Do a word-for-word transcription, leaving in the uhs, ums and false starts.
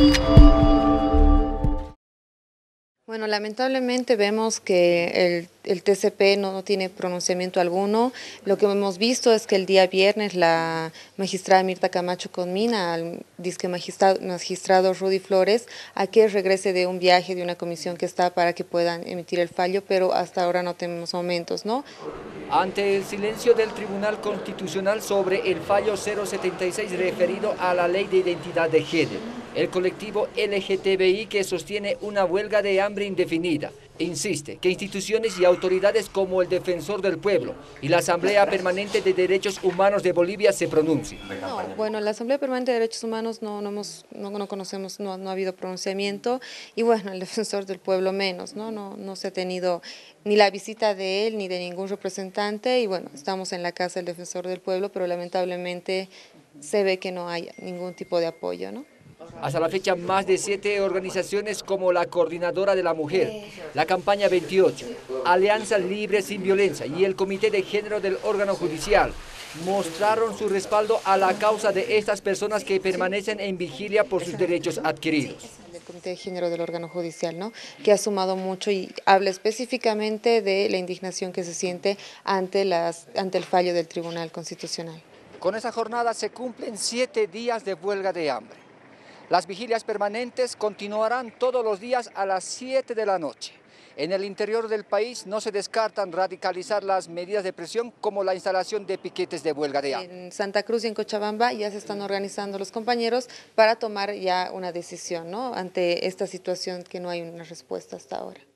Bueno, lamentablemente vemos que el, el T C P no, no tiene pronunciamiento alguno. Lo que hemos visto es que el día viernes la magistrada Mirta Camacho conmina al disque magistrado, magistrado Rudy Flores a que regrese de un viaje de una comisión que está para que puedan emitir el fallo, pero hasta ahora no tenemos aumentos, ¿no? Ante el silencio del Tribunal Constitucional sobre el fallo cero setenta y seis referido a la Ley de Identidad de Género, el colectivo L G T B I, que sostiene una huelga de hambre indefinida, insiste que instituciones y autoridades como el Defensor del Pueblo y la Asamblea Permanente de Derechos Humanos de Bolivia se pronuncien. No, bueno, la Asamblea Permanente de Derechos Humanos no, no, hemos, no, no conocemos, no, no ha habido pronunciamiento, y bueno, el Defensor del Pueblo menos, ¿no? No, no se ha tenido ni la visita de él ni de ningún representante, y bueno, estamos en la casa del Defensor del Pueblo, pero lamentablemente se ve que no hay ningún tipo de apoyo, ¿no? Hasta la fecha, más de siete organizaciones como la Coordinadora de la Mujer, la Campaña veintiocho, Alianza Libre Sin Violencia y el Comité de Género del órgano judicial mostraron su respaldo a la causa de estas personas que permanecen en vigilia por sus derechos adquiridos. El Comité de Género del órgano judicial, ¿no? Que ha sumado mucho y habla específicamente de la indignación que se siente ante, las, ante el fallo del Tribunal Constitucional. Con esa jornada se cumplen siete días de huelga de hambre. Las vigilias permanentes continuarán todos los días a las siete de la noche. En el interior del país no se descartan radicalizar las medidas de presión como la instalación de piquetes de huelga de hambre. En Santa Cruz y en Cochabamba ya se están organizando los compañeros para tomar ya una decisión, ¿no? Ante esta situación que no hay una respuesta hasta ahora.